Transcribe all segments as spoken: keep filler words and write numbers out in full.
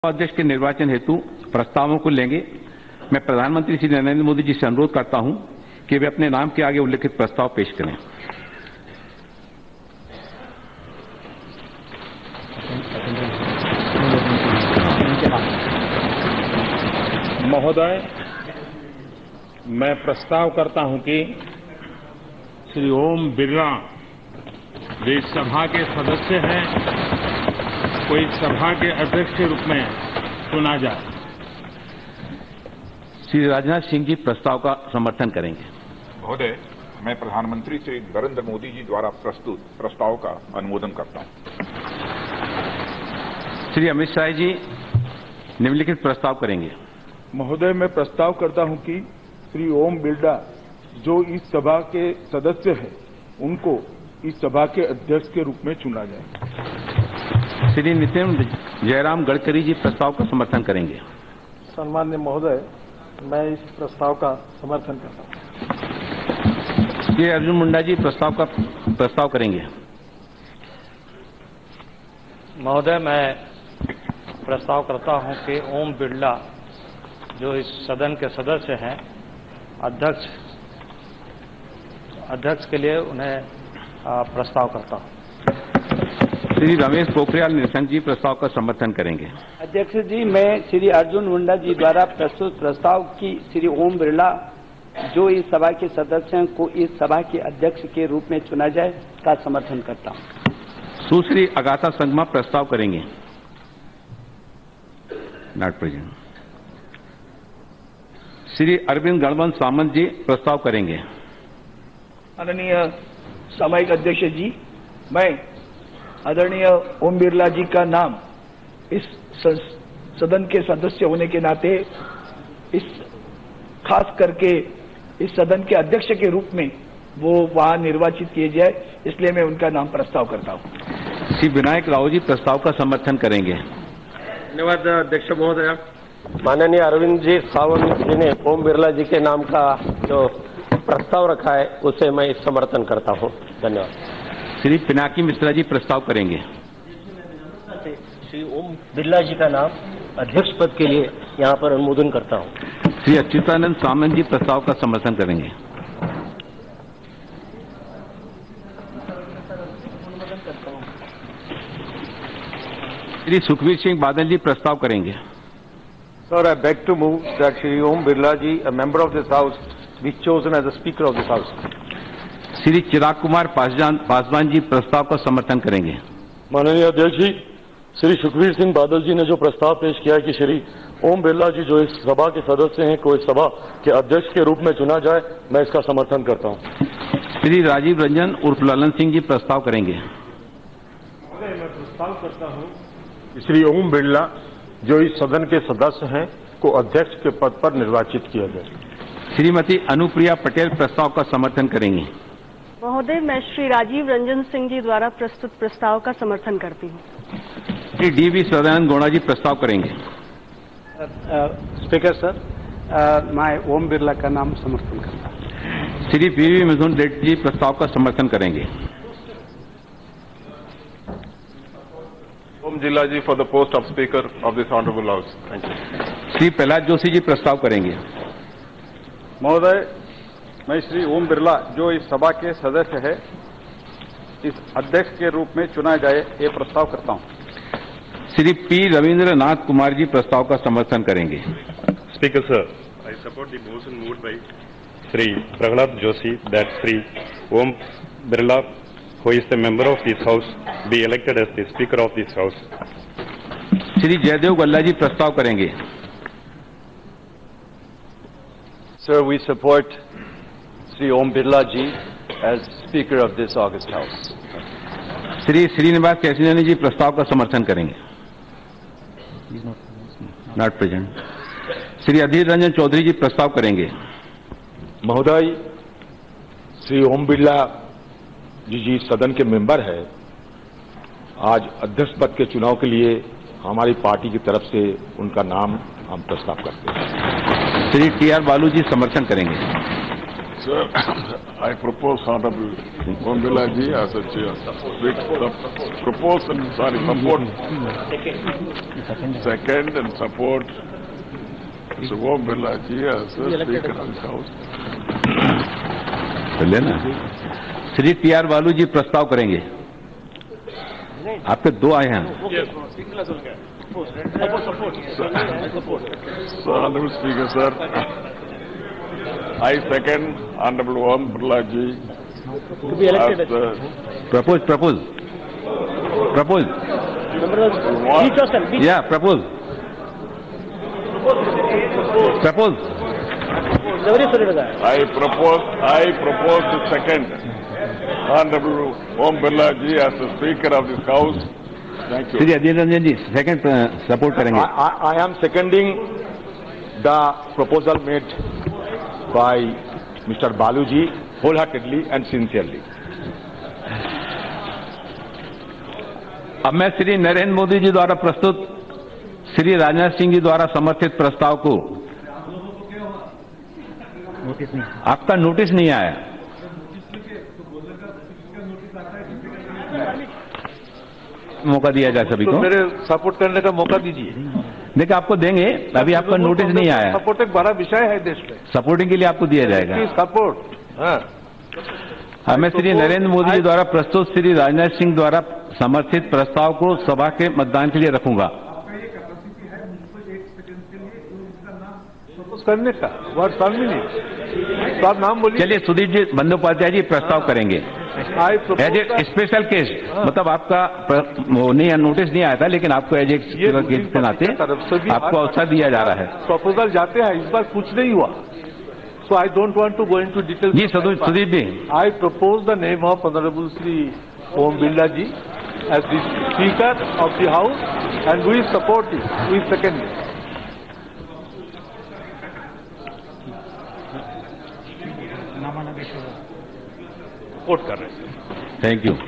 अध्यक्ष के निर्वाचन हेतु प्रस्तावों को लेंगे। मैं प्रधानमंत्री श्री नरेंद्र मोदी जी से अनुरोध करता हूं कि वे अपने नाम के आगे उल्लिखित प्रस्ताव पेश करें। महोदय, मैं प्रस्ताव करता हूं कि श्री ओम बिरला जो इस सभा के सदस्य हैं को इस सभा के अध्यक्ष के रूप में चुना जाए। श्री राजनाथ सिंह जी प्रस्ताव का समर्थन करेंगे। महोदय, मैं प्रधानमंत्री श्री नरेंद्र मोदी जी द्वारा प्रस्तुत प्रस्ताव का अनुमोदन करता हूं। श्री अमित शाह जी निम्नलिखित प्रस्ताव करेंगे। महोदय, मैं प्रस्ताव करता हूं कि श्री ओम बिरला जो इस सभा के सदस्य हैं उनको इस सभा के अध्यक्ष के रूप में चुना जाए। श्री नितिन जयराम गडकरी जी प्रस्ताव का समर्थन करेंगे। सम्मान्य महोदय, मैं इस प्रस्ताव का समर्थन करता हूं। श्री अर्जुन मुंडा जी प्रस्ताव का प्रस्ताव करेंगे। महोदय, मैं प्रस्ताव करता हूं कि ओम बिरला जो इस सदन के सदस्य हैं अध्यक्ष अध्यक्ष के लिए उन्हें प्रस्ताव करता हूं। श्री रमेश पोखरियाल निशंक जी प्रस्ताव का समर्थन करेंगे। अध्यक्ष जी, मैं श्री अर्जुन मुंडा जी द्वारा प्रस्तुत प्रस्ताव की श्री ओम बिरला जो इस सभा के सदस्य हैं को इस सभा के अध्यक्ष के रूप में चुना जाए का समर्थन करता हूं। सुश्री अगाथा संगमा प्रस्ताव करेंगे। Not present. श्री अरविंद गणवंत सामंत जी प्रस्ताव करेंगे। आदरणीय सामायिक अध्यक्ष जी, मैं आदरणीय ओम बिरला जी का नाम इस सदन के सदस्य होने के नाते इस खास करके इस सदन के अध्यक्ष के रूप में वो वहां निर्वाचित किए जाए, इसलिए मैं उनका नाम प्रस्ताव करता हूं। श्री विनायक राव जी प्रस्ताव का समर्थन करेंगे। धन्यवाद अध्यक्ष महोदय। माननीय अरविंद जी सावंत जी ने ओम बिरला जी के नाम का जो प्रस्ताव रखा है उसे मैं समर्थन करता हूं। धन्यवाद। श्री पिनाकी मिश्रा जी प्रस्ताव करेंगे। श्री ओम बिरला जी का नाम अध्यक्ष पद के लिए यहां पर अनुमोदन करता हूं। श्री अच्युतानंद सामंत जी प्रस्ताव का समर्थन करेंगे। श्री सुखबीर सिंह बादल जी प्रस्ताव करेंगे। Sir, I beg to move that Shri Om Birla ji, a member of this House, be chosen as the Speaker of this House. Shri चिराग कुमार पासवान पासवान जी प्रस्ताव का समर्थन करेंगे। माननीय अध्यक्ष जी, श्री सुखबीर सिंह बादल जी ने जो प्रस्ताव पेश किया है कि श्री ओम बिरला जी जो इस सभा के सदस्य हैं को इस सभा के अध्यक्ष के रूप में चुना जाए, मैं इसका समर्थन करता हूं। श्री राजीव रंजन उर्फ ललन सिंह जी प्रस्ताव करेंगे। मैं प्रस्ताव करता हूं कि श्री ओम बिरला जो इस सदन के सदस्य हैं को अध्यक्ष के पद पर निर्वाचित किया जाए। श्रीमती अनुप्रिया पटेल प्रस्ताव का समर्थन करेंगी। महोदय, मैं श्री राजीव रंजन सिंह जी द्वारा प्रस्तुत प्रस्ताव का समर्थन करती हूँ। श्री डी वी सदानंद गौड़ा जी प्रस्ताव करेंगे। स्पीकर सर, मैं ओम बिरला का नाम समर्थन करता हूँ। श्री पी वी मिथुन रेड्डी जी प्रस्ताव का समर्थन करेंगे। Om Birla ji for the post of speaker of this honourable house. Thank you. Shri Prahlad Joshi ji प्रस्ताव करेंगे। महोदय, मैं श्री ओम बिरला जो इस सभा के सदस्य है इस अध्यक्ष के रूप में चुना जाए ये प्रस्ताव करता हूं। श्री पी रविंद्र नाथ कुमार जी प्रस्ताव का समर्थन करेंगे। Speaker sir, I support the motion moved by Shri Prahlad Joshi that Shri Om Birla who is the member of this house be elected as the speaker of this house. Shri Jayadev Galla ji प्रस्ताव करेंगे। Sir, we support Shri Om Birla ji as Speaker of this August House. Shri Srinivas कैसियानी जी प्रस्ताव का समर्थन करेंगे। Not present. Shri Adhir Ranjan Chowdhury ji प्रस्ताव करेंगे। महोदय, श्री ओम बिरला जी जी सदन के मेंबर है, आज अध्यक्ष पद के चुनाव के लिए हमारी पार्टी की तरफ से उनका नाम हम प्रस्ताव करते हैं। श्री टी आर बालू जी समर्थन करेंगे। Sir, I propose Honorable Om Birla ji as a chair. Propose and sorry, support. Second and support Mister Om Birla ji as a Speaker of this House. चलिए ना, श्री टी आर बालू जी प्रस्ताव करेंगे। आपके दो आए हैं। So, Honorable Speaker, sir, I second Honorable Om Birla ji to be elected. as the Propose, propose, propose. Yeah, propose. Propose. I propose, I propose to second Honorable Om Birla ji as the Speaker of this House. Thank you. Shri Adhir Ranjan ji second support करेंगे। I, I, I am seconding the proposal made by Mister Balu ji wholeheartedly and sincerely. अब मैं श्री नरेंद्र मोदी जी द्वारा प्रस्तुत श्री राजनाथ सिंह जी द्वारा समर्थित प्रस्ताव को notice नहीं आपका नोटिस नहीं आया। मौका दिया जाए सभी को। तो मेरे सपोर्ट करने का मौका दीजिए। देखिए आपको देंगे, अभी आपका नोटिस नहीं आया। सपोर्ट एक बड़ा विषय है देश में। सपोर्टिंग के लिए आपको दिया जाएगा सपोर्ट। हाँ। हाँ, मैं श्री नरेंद्र मोदी जी द्वारा प्रस्तुत श्री राजनाथ सिंह द्वारा समर्थित प्रस्ताव को सभा के मतदान के लिए रखूंगा। करने का वर्ड वन मिनट तो आप नाम बोलिए। चलिए सुधीर जी बंदोपाध्याय जी प्रस्ताव करेंगे एज ए स्पेशल केस। मतलब आपका वो नहीं नोटिस नहीं आया था, लेकिन आपको एज ए केस के नाते आपको अवसर दिया जा रहा है। प्रपोजल जाते हैं, इस बार कुछ नहीं हुआ। So I don't want to go into detail. Ji Sudhir ji, I propose the name of honourable Shri Om Birla ji as the speaker of the house and we support it. We second support कर रहे हैं। Thank you.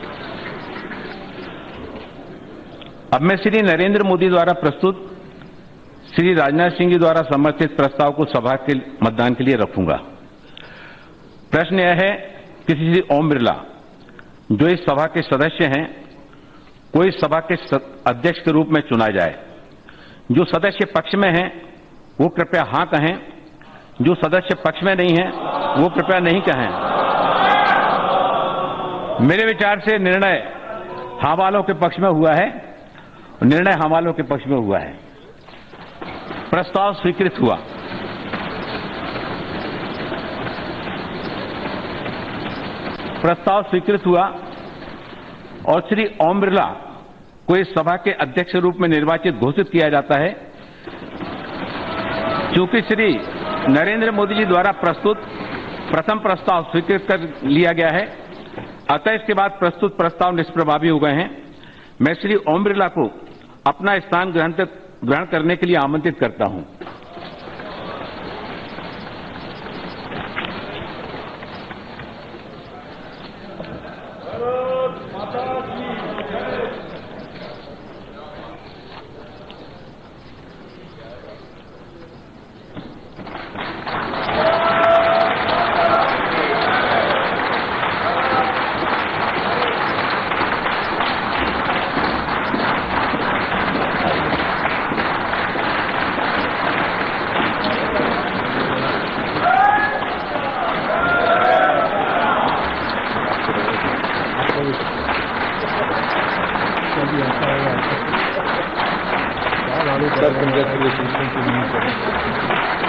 अब मैं श्री नरेंद्र मोदी द्वारा प्रस्तुत श्री राजनाथ सिंह जी द्वारा समर्थित प्रस्ताव को सभा के मतदान के लिए रखूंगा। प्रश्न यह है कि श्री ओम बिरला जो इस सभा के सदस्य हैं को इस सभा के अध्यक्ष के रूप में चुना जाए। जो सदस्य पक्ष में हैं वो कृपया हां कहें, जो सदस्य पक्ष में नहीं है वो कृपया नहीं कहें। मेरे विचार से निर्णय हाँ वालों के पक्ष में हुआ है, निर्णय हाँ वालों के पक्ष में हुआ है। प्रस्ताव स्वीकृत हुआ। प्रस्ताव स्वीकृत हुआ और श्री ओम बिरला को इस सभा के अध्यक्ष के रूप में निर्वाचित घोषित किया जाता है। चूंकि श्री नरेंद्र मोदी जी द्वारा प्रस्तुत प्रथम प्रस्ताव स्वीकृत कर लिया गया है, अतः इसके बाद प्रस्तुत प्रस्ताव निष्प्रभावी हो गए हैं। मैं श्री ओम बिरला को अपना स्थान ग्रहण ग्रहण करने के लिए आमंत्रित करता हूं। Sir, congratulations. Thank you very much, sir.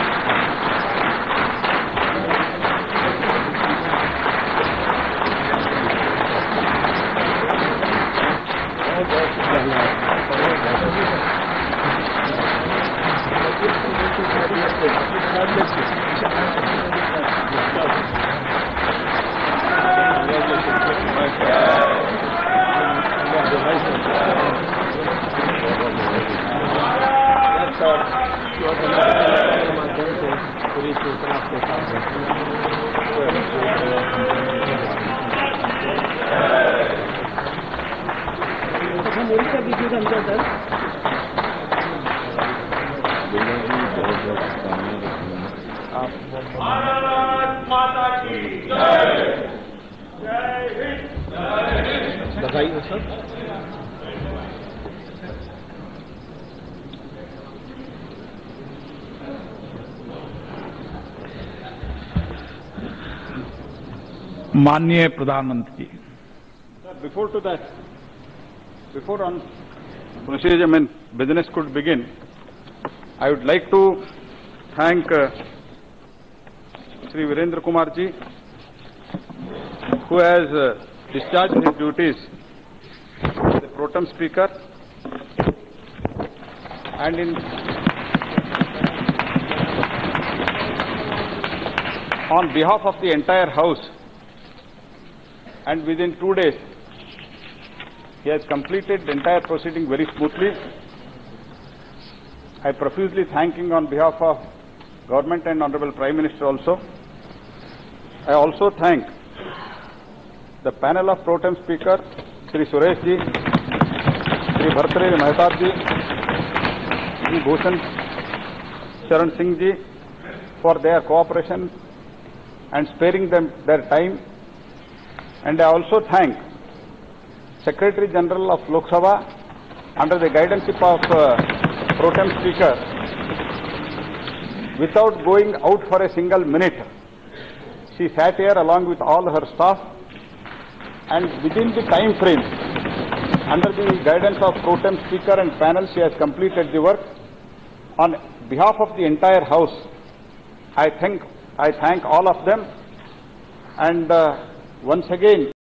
पूरी सूचना आपके साथ मोदी का वीडियो समझा सर। बहुत बहुत आप माता की जय। जय हिंद। लगाइए सर। माननीय प्रधानमंत्री जी, before to that, before on procedure when business could begin, I would like to thank uh, Sri Virendra Kumar ji, who has uh, discharged his duties as the pro tem speaker, and in on behalf of the entire house, and within two days he has completed the entire proceeding very smoothly. I profusely thank him on behalf of Government and Honorable Prime Minister also. I also thank the panel of Pro Tem Speaker, Sri Suresh ji, Sri Bhartaresh Mehtab ji, Sri Bhushan Sharan Singh ji for their cooperation and sparing them their time. And I also thank Secretary General of Lok Sabha under the guidance of uh, Pro Tem Speaker. Without going out for a single minute, she sat here along with all her staff, and within the time frame, under the guidance of Pro Tem Speaker and panel, she has completed the work. On behalf of the entire House, I thank, I thank all of them, and uh, once again